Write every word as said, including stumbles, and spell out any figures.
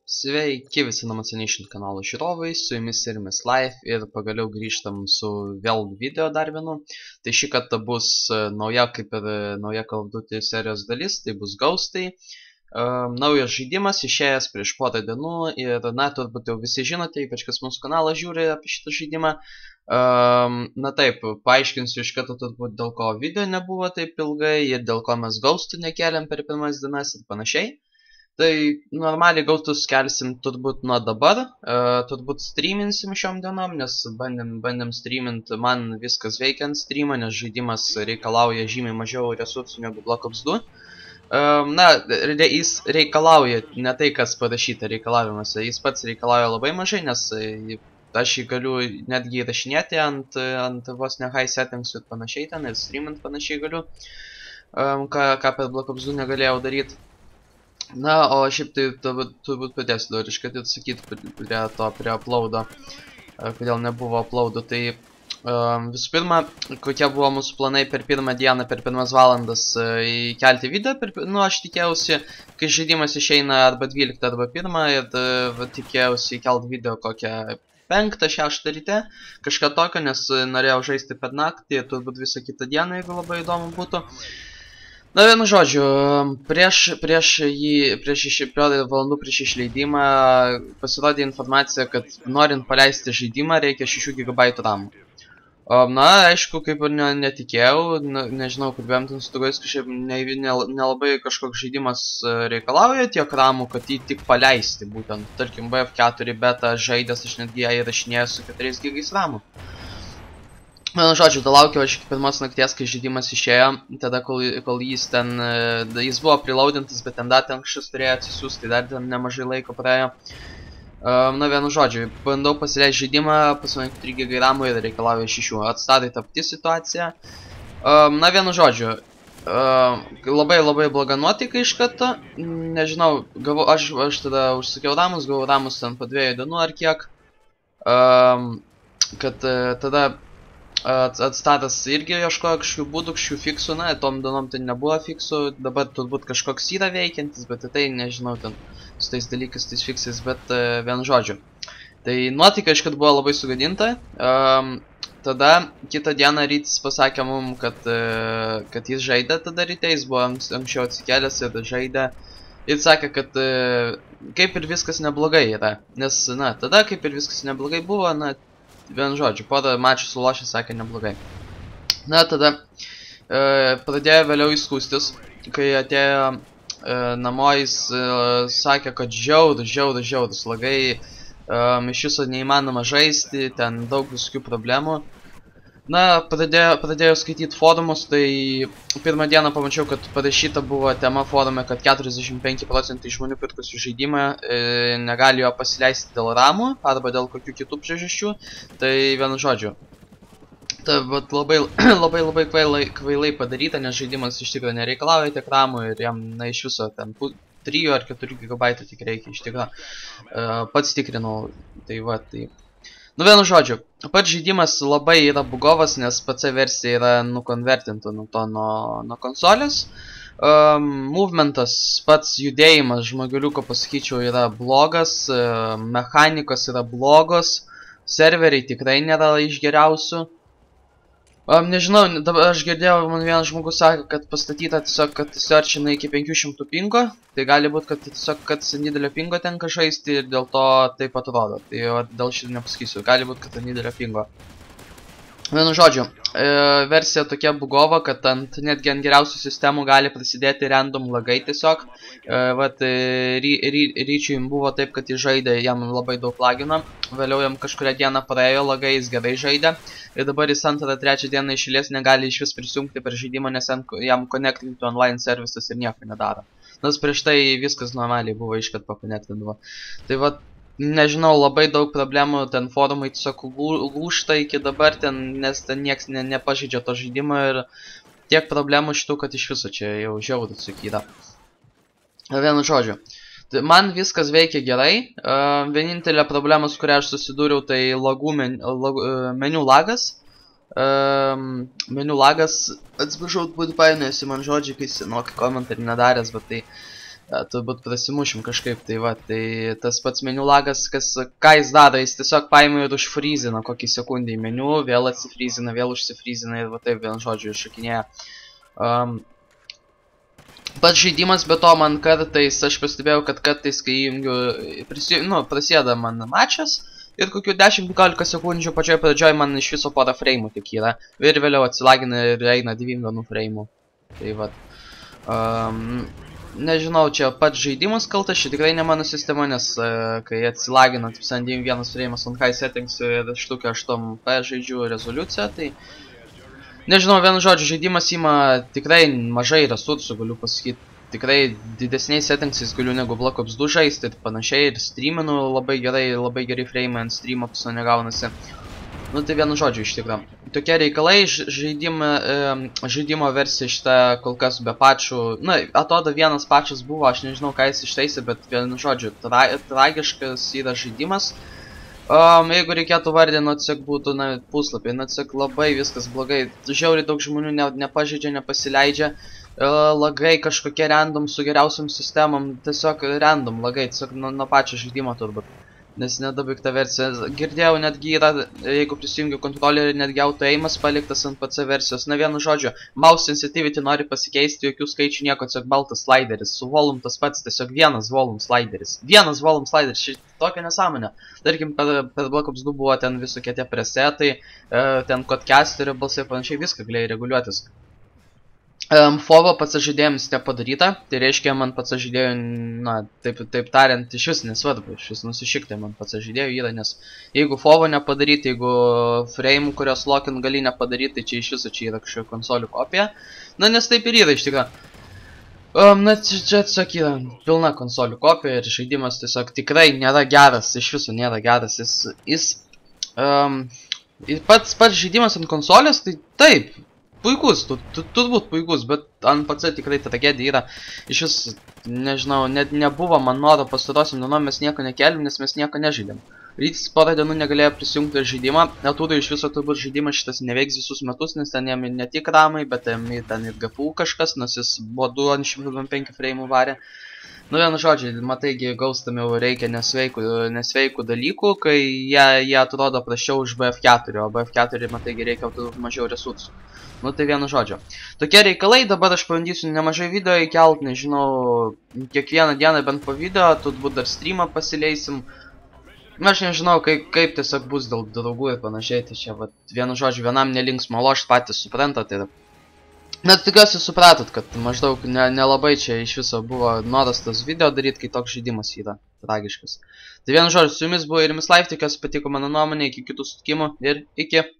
Sveiki visi Namatsanation kanalo žiūrovai, su jumis Irimis Life ir pagaliau grįžtam su vėl video dar vienu. Tai šį kartą bus nauja, kaip ir nauja Call of Duty serijos dalis, tai bus Ghostai. Um, naujas žaidimas išėjęs prieš porą dienų ir, na, turbūt jau visi žinote, ypač kas mūsų kanalą žiūri apie šitą žaidimą. Um, na taip, paaiškinsiu iš karto turbūt dėl ko video nebuvo taip ilgai ir dėl ko mes Ghostų nekeliam per pirmas dienas ir panašiai. Tai normaliai Ghostus kelsim turbūt nuo dabar, uh, turbūt streaminsim šiom dienom, nes bandėm, bandėm streamint, man viskas veikia ant streamą, nes žaidimas reikalauja žymiai mažiau resursų negu Black Ops du. Um, na, re, jis reikalauja, ne tai kas parašyta reikalavimuose, jis pats reikalauja labai mažai, nes aš jį galiu netgi įrašinėti ant, ant vos ne high settings ir panašiai ten, ir streamint panašiai galiu, um, ką, ką per Black Ops du negalėjau daryti. Na, o šiaip tai turbūt padėsiu dar iškart atsakyti prie to, prie uploado, kodėl nebuvo uploado. Tai um, visų pirma, kokie buvo mūsų planai per pirmą dieną, per pirmas valandas įkelti video. Per, nu, aš tikėjausi, kai žaidimas išeina arba dvyliktą arba pirmą ir va, tikėjausi įkelti video kokią penktą, šeštą ryte, kažką tokio, nes norėjau žaisti per naktį ir turbūt visą kitą dieną, jeigu labai įdomu būtų. Na, vienu žodžiu, prieš, prieš jį, prieš šešiolika valandų prieš išleidimą pasirodė informacija, kad norint paleisti žaidimą reikia šešių gigabaitų ramų. Na, aišku, kaip ir ne, netikėjau, ne, nežinau, kalbėjom ten su draugais, kažkaip ne, ne, nelabai kažkoks žaidimas reikalauja tiek ramų, kad jį tik paleisti, būtent, tarkim, B F keturi beta žaidęs, aš netgi ją įrašinėjau su keturiais gigais ramų. Vienu žodžiu, tada laukiau aš iki pirmos nakties, kai žaidimas išėjo, tada kol, kol jis ten, jis buvo prilaudintas, bet ten dar ten kažkas turėjo atsisiųsti, tai dar ten nemažai laiko praėjo. Um, na, vienu žodžiu, bandau pasileisti žaidimą, pas mane keturi gigai ramų ir reikalauja šešių, atstatai ta pati situacija. Um, na, vienu žodžiu, um, labai labai bloga nuotaika iš karto, nežinau, gavau, aš, aš tada užsakiau ramus, gavau ramus ten po dviejų dienų ar kiek, um, kad uh, tada atstatas irgi ieškojo kažkokių būdų, kažkokių fiksų, na, tom dienom tai nebuvo fiksų, dabar turbūt kažkoks yra veikiantis, bet tai nežinau ten su tais dalykais, tais fiksais, bet uh, vienu žodžiu. Tai nuotaika iškart buvo labai sugadinta, um, tada kitą dieną rytis pasakė mum, kad, uh, kad jis žaidė tada ryte, jis buvo anksčiau atsikėlęs ir žaidė. Ir sakė, kad uh, kaip ir viskas neblogai yra, nes, na, tada kaip ir viskas neblogai buvo, na, vienu žodžiu, porą mačų sulošė, sakė neblogai. Na, tada e, pradėjo vėliau įskūstis, kai atėjo e, namo, jis e, sakė, kad žiaudus, žiaudus, žiaudus lagai, e, iš viso neįmanoma žaisti, ten daug visokių problemų. Na, pradėjo, pradėjo skaityti forumus, tai pirmą dieną pamačiau, kad parašyta buvo tema forume, kad keturiasdešimt penki procentai žmonių pirkusių žaidimą e, negali jo pasileisti dėl ramų arba dėl kokių kitų priežasčių. Tai vienu žodžiu. Tai labai, labai, labai kvailai, kvailai padaryta, nes žaidimas iš tikrųjų nereikalauja tiek ramų ir jam, na, iš viso ten trijų ar keturių gigabaitų tik reikia iš tikrųjų. E, pats tikrinau, tai va, tai... Nu, vienu žodžiu, pats žaidimas labai yra bugovas, nes P C versija yra nukonvertinta nuo to nuo, nuo konsolės. Um, movementas, pats judėjimas, žmogeliuko pasakyčiau, yra blogas, uh, mechanikos yra blogos, serveriai tikrai nėra iš geriausių. Um, nežinau, dabar aš girdėjau, man vienas žmogus sakė, kad pastatyta tiesiog, kad searchina iki penkių šimtų pingo. Tai gali būti, kad tiesiog, kad didelio pingo tenka žaisti ir dėl to taip atrodo. Tai o, dėl šito nepasakysiu, gali būti, kad didelio pingo. Vienu žodžiu, e, versija tokia bugova, kad ant netgi ant geriausių sistemų gali prasidėti random lagai tiesiog. E, vat, ry, ry, ryčiui buvo taip, kad jis žaidė, jam labai daug lagino. Vėliau jam kažkuria diena praėjo lagai, jis gerai žaidė. Ir dabar jis antrą, trečią dieną išėlės negali iš vis prisijungti per žaidimą, nes jam connecting to online services ir nieko nedaro. Nors prieš tai viskas normaliai buvo iškart pakonectindavo. Tai vat, nežinau, labai daug problemų, ten forumai tiesiog lūžta iki dabar, ten, nes ten nieks ne, nepažaidžia to žaidimo ir tiek problemų šitų, kad iš viso čia jau žiaudų sakyda. Vienu žodžiu. Man viskas veikia gerai, uh, vienintelė problema, su kuria aš susidūriau, tai lagų men, lag, uh, meniu lagas. Uh, meniu lagas, atsiprašau, būtų painėjasi man žodžiai, kai senokai komentarį nedaręs, bet tai turbūt prasimušim kažkaip, tai va, tai tas pats meniu lagas, kas, ką jis daro, jis tiesiog paima ir užfryzina kokį sekundį į meniu, vėl atsifryzina, vėl užsifryzina ir va taip, vien žodžiu, iššakinėja. Um, pats žaidimas, be to man kartais, aš pastebėjau, kad kartais, kai įjungiu, prisi, nu, prasideda man mačas, ir kokių dešimt penkiolika sekundžių pačioj pradžioj man iš viso porą frame'ų tik yra, ir vėliau atsilagina ir eina devynių frame'ų. Tai va. Um, Nežinau, čia pats žaidimas kaltas, čia tikrai ne mano sistema, nes uh, kai atsilagina devyniasdešimt vienas frame'as on high settings ir štukia aštuoni p žaidžiu rezoliuciją, tai nežinau, vienu žodžiu, žaidimas ima tikrai mažai resursų, galiu pasakyti, tikrai didesniais settingsais galiu negu Black Ops du žaisti ir panašiai, ir streaminu labai gerai, labai gerai frame'ai ant streamo pas mane gaunasi. Nu tai vienu žodžiu iš tikrųjų. Tokie reikalai, žaidimo, e, žaidimo versija šitą kol kas be pačių, na, atrodo vienas pačias buvo, aš nežinau ką jis ištaisė, bet vienu žodžiu, tra, tragiškas yra žaidimas. Um, jeigu reikėtų vardinti, tiesiog būtų, na, puslapiai, na, tiesiog labai viskas blogai, žiauriai daug žmonių ne, nepažeidžia, nepasileidžia, e, lagai kažkokie random su geriausiam sistemom, tiesiog random lagai, tiesiog nuo, nuo pačio žaidimo turbūt. Nes nedabaigta versija. Girdėjau, netgi yra, jeigu prisijungiu kontrolerį, netgi auto aimas paliktas ant P C versijos. Na vienu žodžiu, mouse sensitivity nori pasikeisti, jokių skaičių nieko, tiesiog baltas slideris. Su volume tas pats, tiesiog vienas volume slideris. Vienas volume slideris, ši tokia nesąmonė. Tarkim, per, per Black Ops du buvo ten visokie tie presetai, ten codcasterio balsai panašiai, viską galėjai reguliuotis. Um, Fovo pats žaidėjams nepadaryta, tai reiškia man pats žaidėjų, na, taip, taip tariant, iš vis nesvarbu, iš vis nusišiktai man pats žaidėjų yra, nes jeigu Fovo nepadaryti, jeigu frame'ų, kurios lokin gali nepadaryti, tai čia iš viso čia yra kažkokia konsolių kopija, na, nes taip ir yra iš tikrųjų. Um, na, čia tiesiog yra pilna konsolių kopija ir žaidimas tiesiog tikrai nėra geras, iš viso nėra geras, jis, jis, um, pats, pats žaidimas ant konsolės, tai taip, puikus, tu, tu, turbūt puikus, bet ant P C tikrai tragedija yra, iš vis, nežinau, net nebuvo man noro pastarosiam dienom, mes nieko nekelbim, nes mes nieko nežaidėm. Rytis porą dienų negalėjo prisijungti žaidimą, atrodo iš viso turbūt žaidimas šitas neveiks visus metus, nes ten jam ne tik ramai, bet ten ir G P U kažkas, nes jis buvo du šimtai penki frame'ų varė. Nu vienu žodžiu, matai, gaustam jau reikia nesveikų, nesveikų dalykų, kai jie, jie atrodo prašiau už B F keturi, o B F keturi, matai, reikia mažiau resursų. Nu tai vienu žodžiu. Tokie reikalai, dabar aš pabandysiu nemažai video įkelt, nežinau, kiekvieną dieną bent po video, turbūt dar streamą pasileisim. Aš nežinau, kaip, kaip tiesiog bus dėl draugų ir panašiai, tai čia, vat, vienu žodžiu, vienam nelinksma lošt, patys suprantat ir... Net tikiuosi supratot, kad maždaug nelabai ne čia iš viso buvo noras tas video daryti, kai toks žaidimas yra tragiškas. Tai vienu žodžiu, su jumis buvo Irimis Life, tikiuosi patiko mano nuomonė, iki kitų sutikimų ir iki.